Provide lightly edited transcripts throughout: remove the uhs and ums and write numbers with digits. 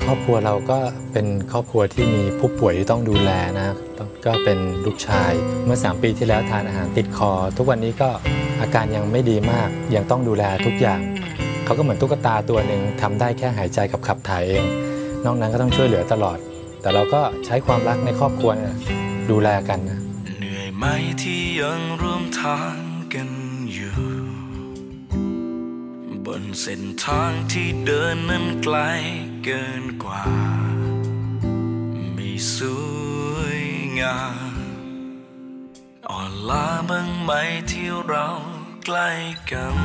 ครอบครัวเราก็เป็นครอบครัวที่มีผู้ป่วยที่ต้องดูแลนะก็เป็นลูกชายเมื่อ3 ปีที่แล้วทานอาหารติดคอทุกวันนี้ก็อาการยังไม่ดีมากยังต้องดูแลทุกอย่างเขาก็เหมือนตุ๊กตาตัวหนึ่งทำได้แค่หายใจกับขับถ่ายเองนอกนั้นก็ต้องช่วยเหลือตลอดแต่เราก็ใช้ความรักในครอบครัวดูแลกันนะเหนื่อยไหมที่ยังร่วมทางกันอยู่บนเส้นทางที่เดินนั้นไกลเกินกว่าไม่สวยงามอ่อนล้าบ้างไหมที่เราใกล้กัน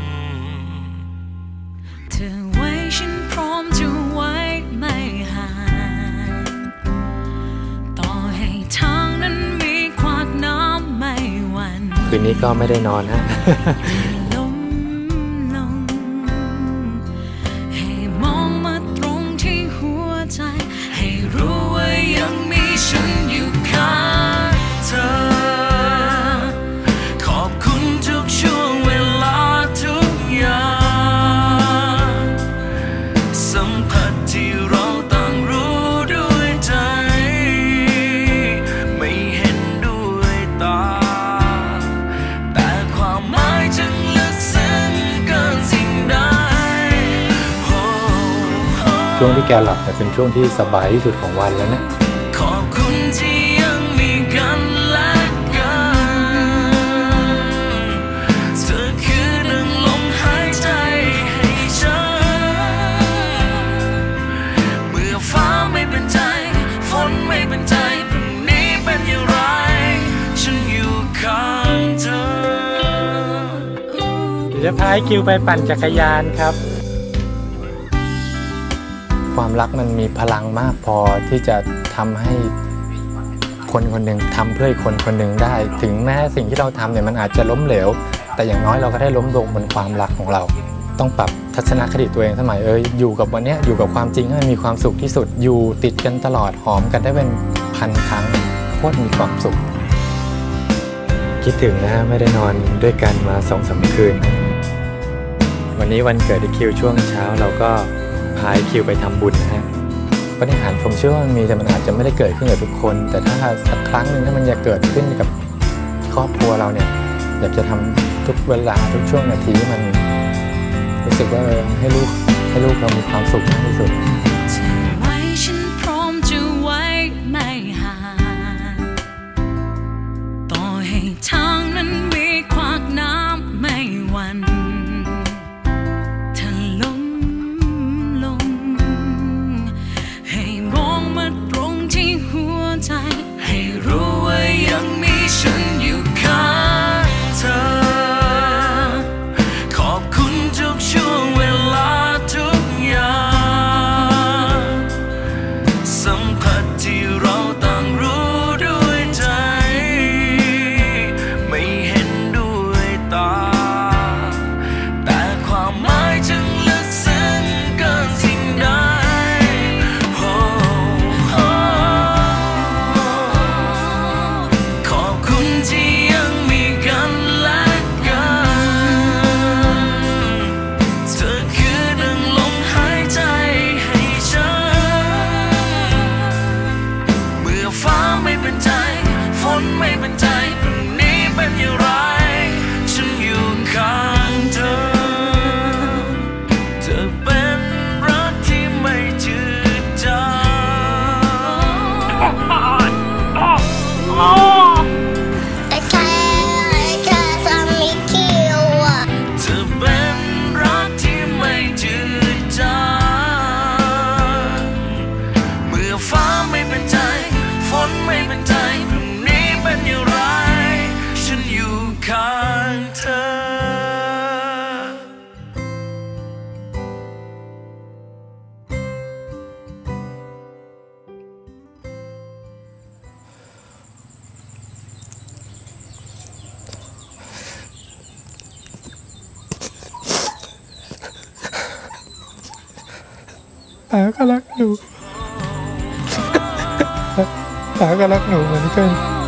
เธอไว้ฉันพร้อมจะไว้ไม่ห่างต่อให้ทางนั้นมีขวากน้ำไม่หวั่นคืนนี้ก็ไม่ได้นอนฮะให้มองมาตรงที่หัวใจให้รู้ว่ายังมีฉันอยู่ข้างเธอขอบคุณทุกช่วงเวลาทุกอย่างสัมผัสที่เราต่างรู้ด้วยใจไม่เห็นด้วยตาแต่ความหมายจึงลึกซึ้งเกินสิ่งใดช่วงที่แกหลับเป็นช่วงที่สบายที่สุดของวันแล้วนะขอบคุณที่ยังมีกันและกันเธอคือดังลมหายใจให้ฉันเมื่อฟ้าไม่เป็นใจฝนไม่เป็นใจพรุ่งนี้เป็นอย่างไรฉันอยู่ข้างเธอเดี๋ยวจะพาคิวไปปั่นจักรยานครับความรักมันมีพลังมากพอที่จะทำให้คนคนหนึ่งทำเพื่อคนคนหนึ่งได้ถึงแม้สิ่งที่เราทำเนี่ยมันอาจจะล้มเหลวแต่อย่างน้อยเราก็ได้ล้มลงบนความรักของเราต้องปรับทัศนคติตัวเองสมัยอยู่กับวันนี้อยู่กับความจริงให้มันมีความสุขที่สุดอยู่ติดกันตลอดหอมกันได้เป็น1,000 ครั้งโคตรมีความสุขคิดถึงนะไม่ได้นอนด้วยกันมา2-3 คืนวันนี้วันเกิดคิวช่วงเช้าเราก็พาคิวไปทำบุญนะฮะปาฏิหาริย์ผมเชื่อว่ามันมีแต่มันอาจจะไม่ได้เกิดขึ้นกับทุกคนแต่ถ้าสักครั้งหนึ่งถ้ามันอยากเกิดขึ้นกับครอบครัวเราเนี่ยอยากจะทำทุกเวลาทุกช่วงนาทีมันรู้สึกว่าให้ลูกเรามีความสุขมากที่สุดไว้ฉันพร้อมจะไว้ไม่ห่างต่อให้ทางนั้นมีขวากน้ำไม่หวั่นให้รู้ว่ายังมีฉันอยู่ข้างเธอขอบคุณทุกช่วงเวลาทุกอย่างสัมผัสที่เราต่างรู้ด้วยใจไม่เห็นด้วยตาแต่ความหมายจึงลึกซึ้งเกินสิ่งใดที่ยังมีกันและกันเธอคือดังลมหายใจให้ฉันเมื่อฟ้าไม่เป็นใจฝนไม่เป็นใจพรุ่งนี้เป็นอย่างไรฉันอยู่ข้างเธอเธอเป็นรักที่ไม่จืดจางฟ้าไม่เป็นใจฝนไม่เป็นใจพรุ่งนี้เป็นอย่างไรฉันอยู่ข้างเธอป๋าก็รักหนูป๋าก็รักหนูเหมือนกัน